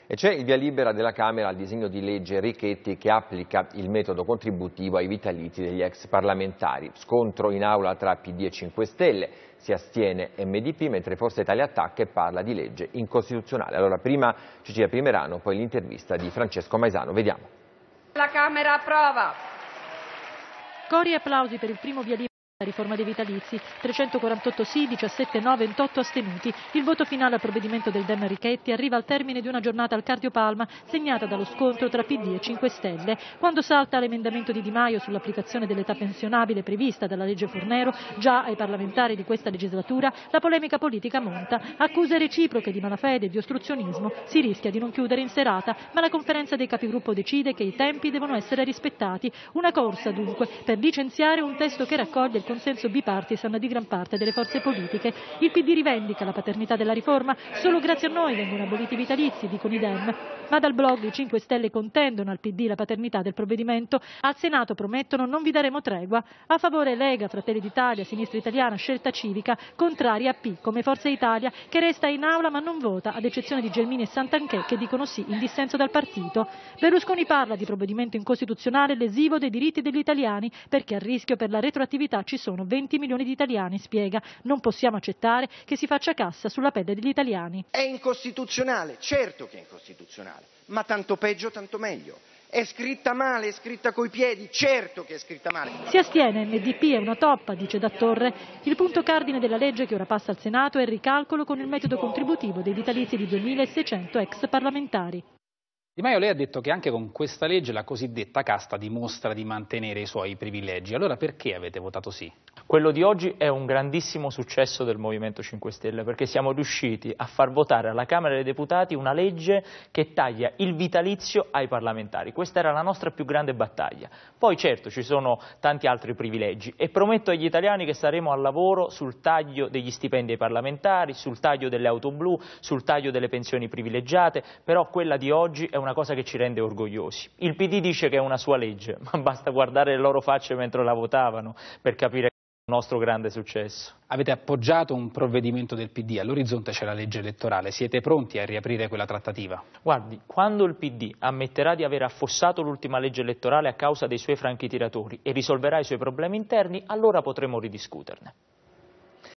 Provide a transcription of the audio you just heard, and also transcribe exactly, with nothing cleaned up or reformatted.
E c'è il via libera della Camera al disegno di legge Richetti che applica il metodo contributivo ai vitalizi degli ex parlamentari. Scontro in aula tra P D e cinque Stelle, si astiene M D P mentre Forza Italia attacca e parla di legge incostituzionale. Allora prima Cecilia Primerano, poi l'intervista di Francesco Maisano. Vediamo. La Camera approva. Cori e applausi per il primo via libera. La riforma dei vitalizi, trecentoquarantotto sì, diciassette no, ventotto astenuti. Il voto finale al provvedimento del Dem Richetti arriva al termine di una giornata al cardiopalma segnata dallo scontro tra P D e cinque Stelle. Quando salta l'emendamento di Di Maio sull'applicazione dell'età pensionabile prevista dalla legge Fornero, già ai parlamentari di questa legislatura, la polemica politica monta. Accuse reciproche di malafede e di ostruzionismo, si rischia di non chiudere in serata, ma la conferenza dei capigruppo decide che i tempi devono essere rispettati. Una corsa dunque per licenziare un testo che raccoglie il consenso bipartisan di gran parte delle forze politiche. Il P D rivendica la paternità della riforma, solo grazie a noi vengono aboliti i vitalizi, dicono i Dem. Ma dal blog i cinque Stelle contendono al P D la paternità del provvedimento, al Senato promettono non vi daremo tregua. A favore Lega, Fratelli d'Italia, Sinistra Italiana, Scelta Civica, contrari a P come Forza Italia che resta in aula ma non vota, ad eccezione di Gelmini e Santanchè che dicono sì in dissenso dal partito. Berlusconi parla di provvedimento incostituzionale lesivo dei diritti degli italiani perché a rischio per la retroattività ci sono venti milioni di italiani, spiega. Non possiamo accettare che si faccia cassa sulla pelle degli italiani. È incostituzionale, certo che è incostituzionale, ma tanto peggio tanto meglio. È scritta male, è scritta coi piedi, certo che è scritta male. Si astiene, M D P è una toppa, dice Dattorre. Il punto cardine della legge che ora passa al Senato è il ricalcolo con il metodo contributivo dei vitalizi di duemilaseicento ex parlamentari. Di Maio, lei ha detto che anche con questa legge la cosiddetta casta dimostra di mantenere i suoi privilegi. Allora perché avete votato sì? Quello di oggi è un grandissimo successo del Movimento cinque Stelle perché siamo riusciti a far votare alla Camera dei Deputati una legge che taglia il vitalizio ai parlamentari. Questa era la nostra più grande battaglia. Poi certo ci sono tanti altri privilegi e prometto agli italiani che saremo al lavoro sul taglio degli stipendi ai parlamentari, sul taglio delle auto blu, sul taglio delle pensioni privilegiate, però quella di oggi è una cosa che ci rende orgogliosi. Il P D dice che è una sua legge, ma basta guardare le loro facce mentre la votavano per capire che è il nostro grande successo. Avete appoggiato un provvedimento del P D, all'orizzonte c'è la legge elettorale, siete pronti a riaprire quella trattativa? Guardi, quando il P D ammetterà di aver affossato l'ultima legge elettorale a causa dei suoi franchi tiratori e risolverà i suoi problemi interni, allora potremo ridiscuterne.